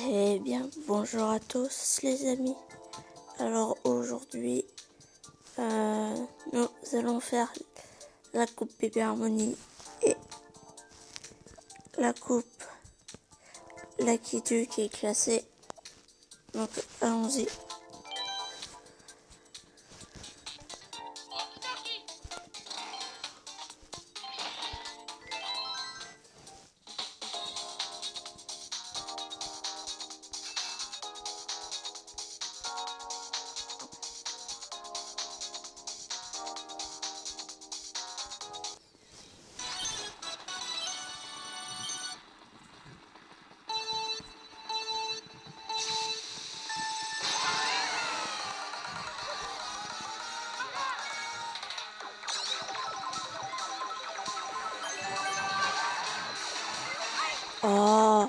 Eh bien, bonjour à tous les amis. Alors aujourd'hui, nous allons faire la coupe Bébé Harmonie et la coupe Lucky Duck qui est classée. Donc allons-y. Oh,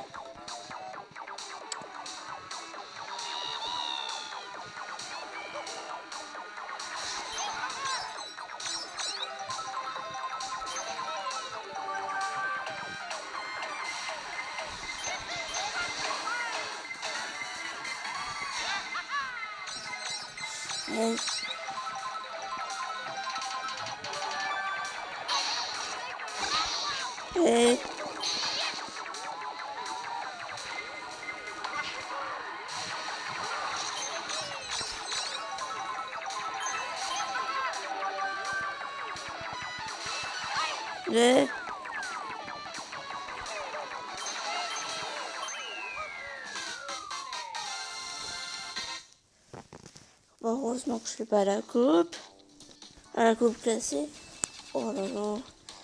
eh, eh, eh. Bon, heureusement que je fais pas à la coupe classée. Oh là là.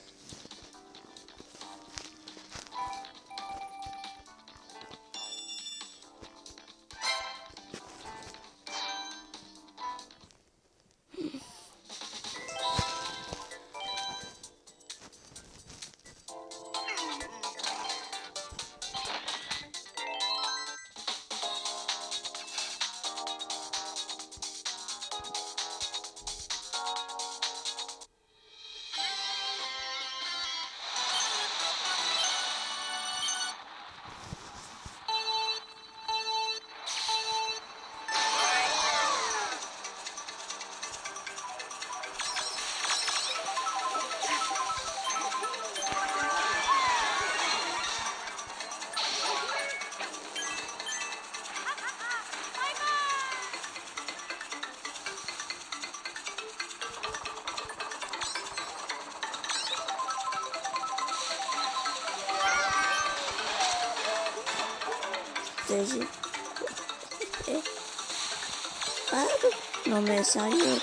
J'ai- eh. Ah, non mais sérieux.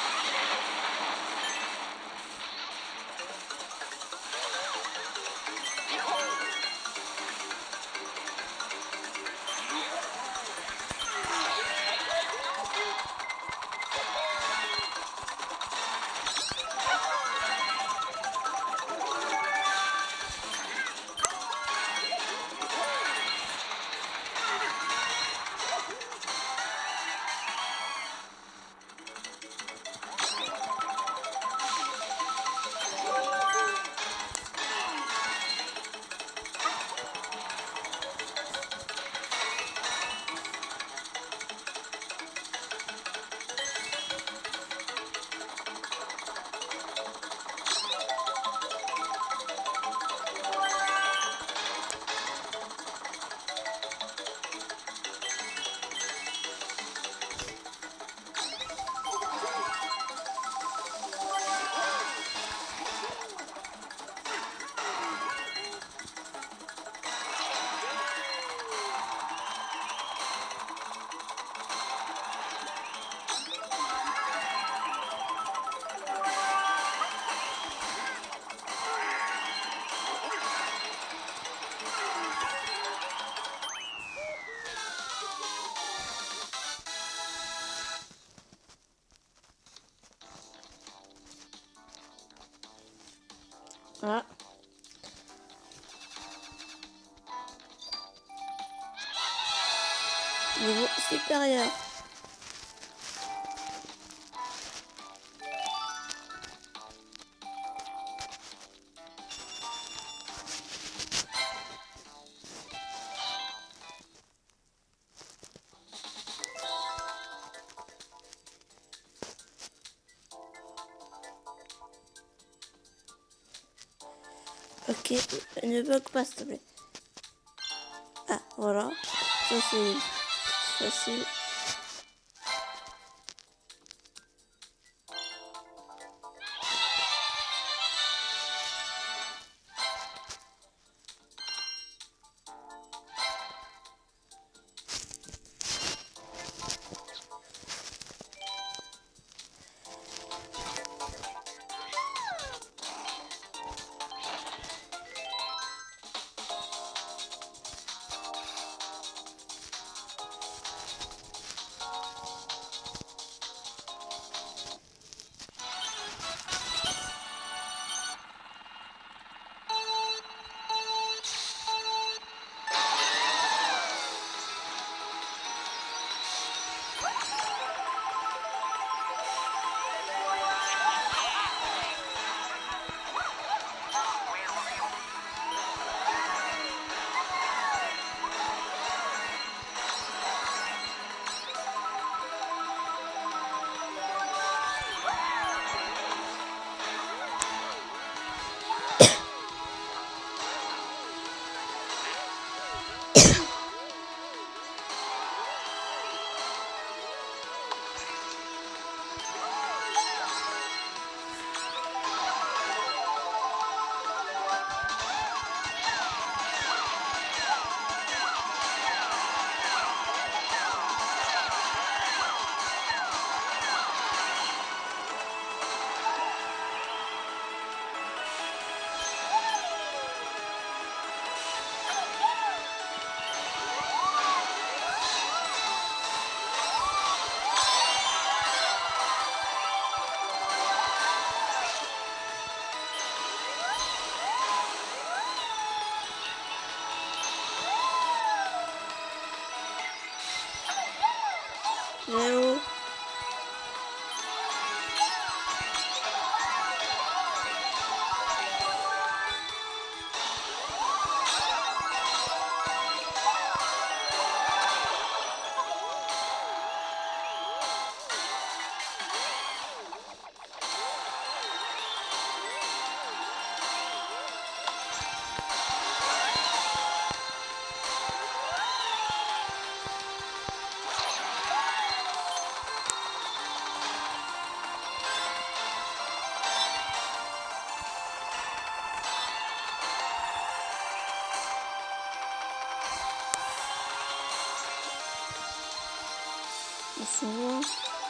Ah. Niveau supérieur. Ok, ne bug pas s'il te plaît. Ah, voilà. Ça c'est facile. Léo. On s'en va.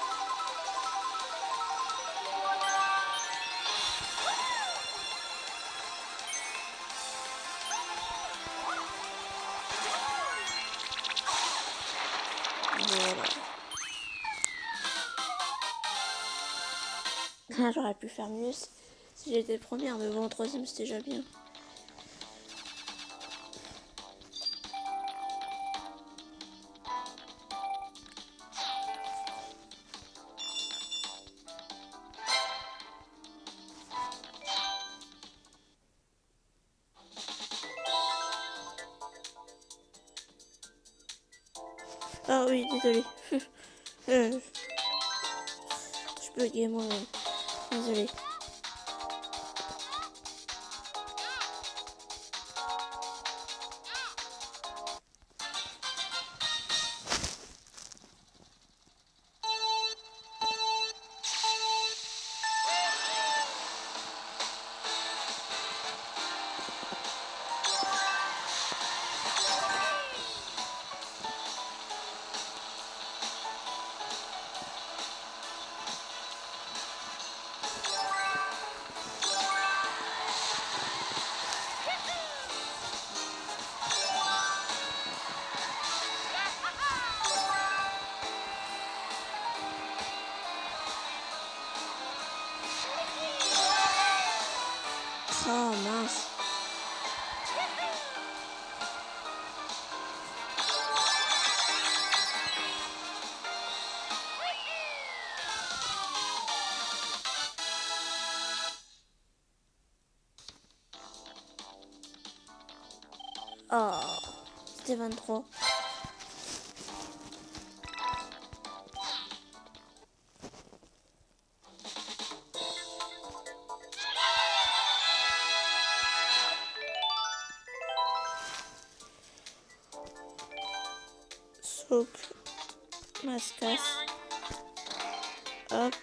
Voilà. Ah, j'aurais pu faire mieux si j'étais première, mais bon, troisième c'était déjà bien. Ah oui, désolé. Je buguais moi-même. Désolé. Oh mince. Oh, c'était 23. Donc, Mascasse. Hop.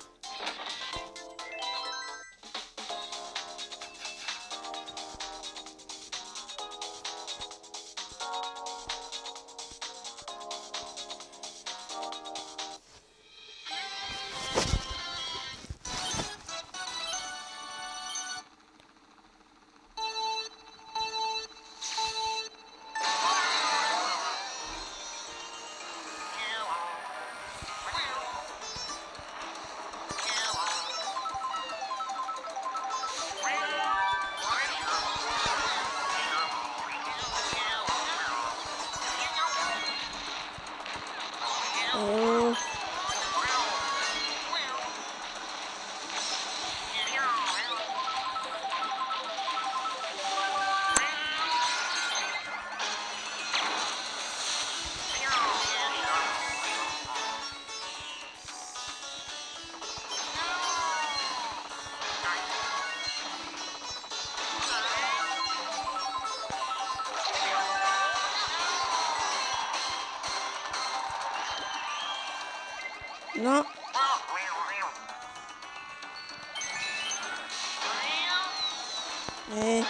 Oh. Non. Eh.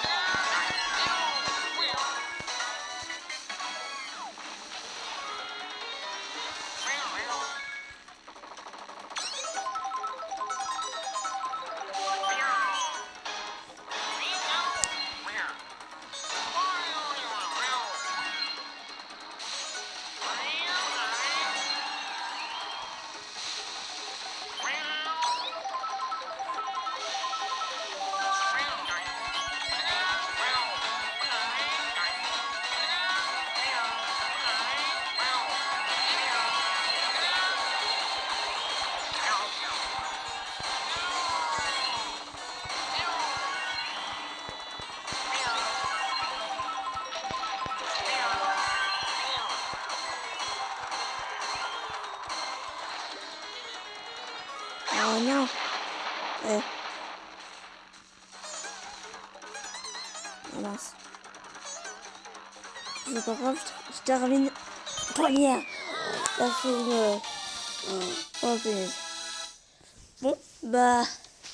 Oh non. Eh. Oh mince. C'est pas grave, je termine première. Ça fait une... Oh punaise. Bon, bah...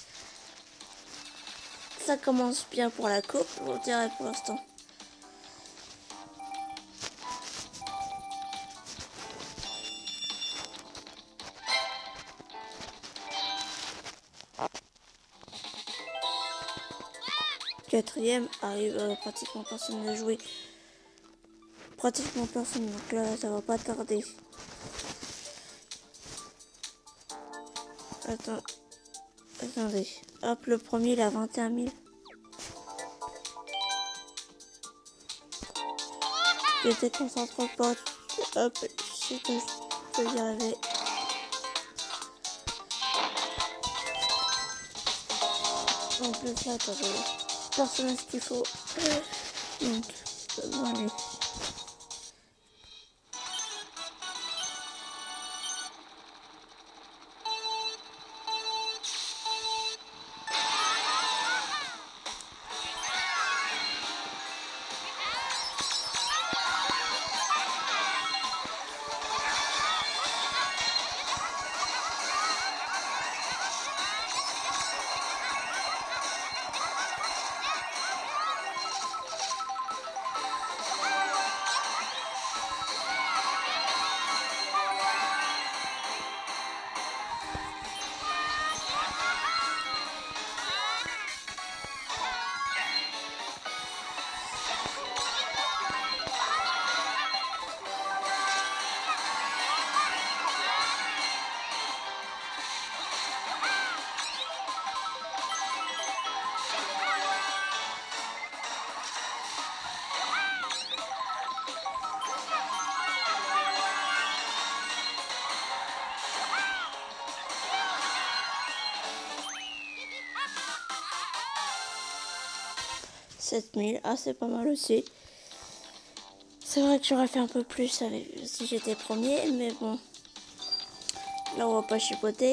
Ça commence bien pour la coupe, on dirait pour l'instant. Quatrième arrive, pratiquement personne n'a joué. Pratiquement personne, donc là ça va pas tarder. Attendez. Hop, le premier il a 21 000. J'étais concentré pas. Hop, je sais que je peux y arriver. En plus là, t'as le personnage qu'il faut. Donc, bon, allez. « 7000, ah c'est pas mal aussi. C'est vrai que j'aurais fait un peu plus avec, si j'étais premier, mais bon. Là on va pas chipoter.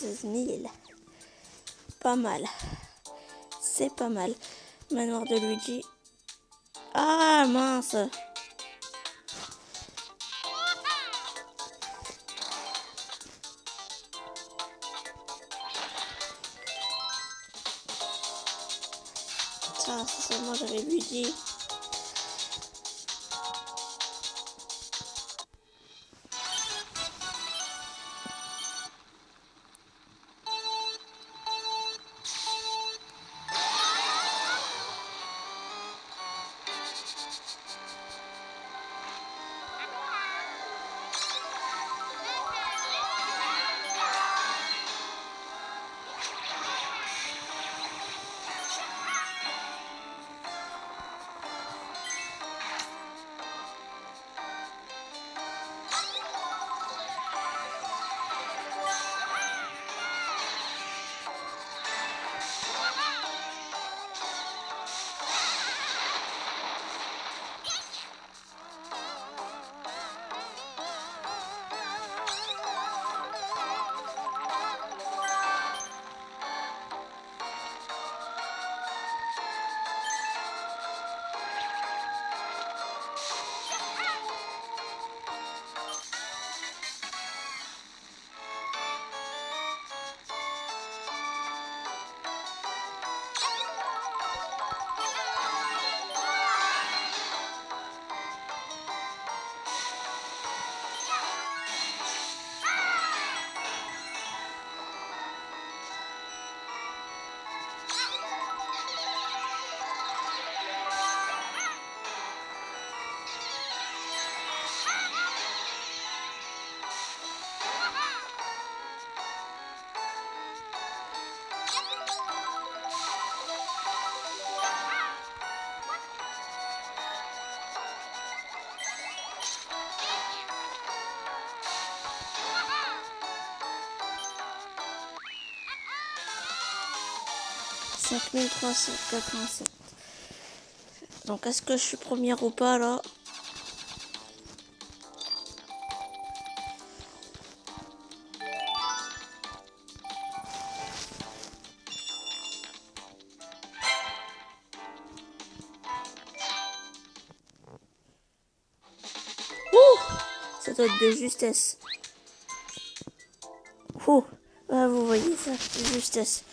16 000. Pas mal. C'est pas mal. Manoir de Luigi. Ah mince. Ça, c'est seulement j'avais Luigi. « 5387. Donc, est-ce que je suis première ou pas, là? Ouh! Ça doit être de justesse. Ouh! Ah, vous voyez ça, de justesse.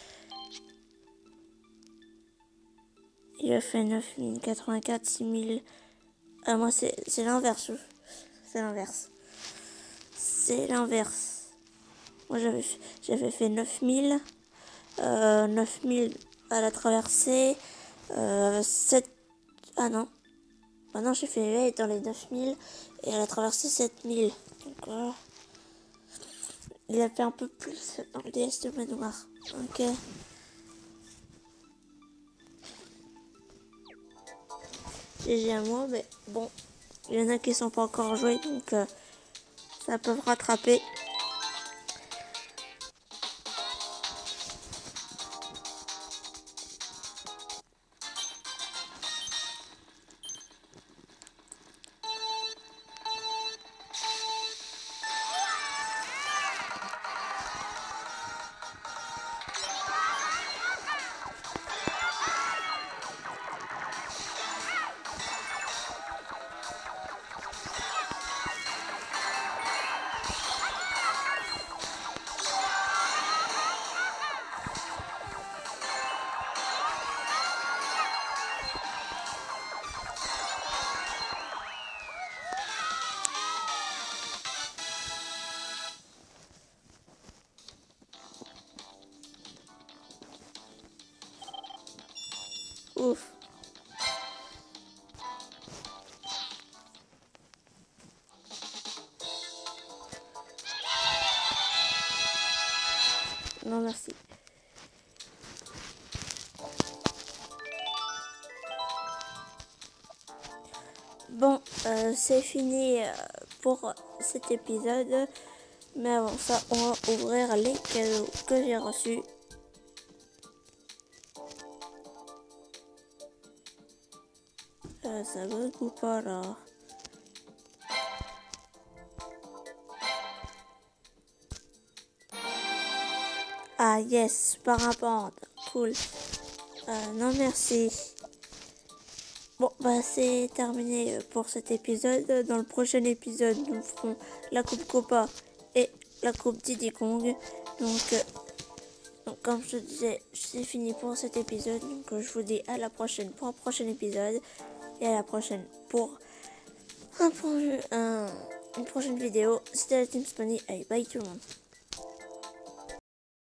Il a fait 9084, 6000. Ah, moi, c'est l'inverse. C'est l'inverse. C'est l'inverse. Moi, j'avais fait 9000. 9000 à la traversée. 7. Ah non. Maintenant, j'ai fait 8 dans les 9000. Et à la traversée, 7000. Donc, voilà. Il a fait un peu plus dans le DS de Manoir. Ok. GG à moi, mais bon, il y en a qui sont pas encore joués, donc ça peut rattraper. Ouf. Non, merci. Bon, c'est fini pour cet épisode. Mais avant ça, on va ouvrir les cadeaux que j'ai reçus. Ça bug ou pas là? Ah yes, parapente, cool. Non merci. Bon bah c'est terminé pour cet épisode. Dans le prochain épisode, nous ferons la coupe Copa et la coupe Diddy Kong. Donc comme je te disais, c'est fini pour cet épisode. Donc je vous dis à la prochaine pour un prochain épisode et à la prochaine pour une prochaine vidéo. C'était la Team Spawny. Allez, bye tout le monde.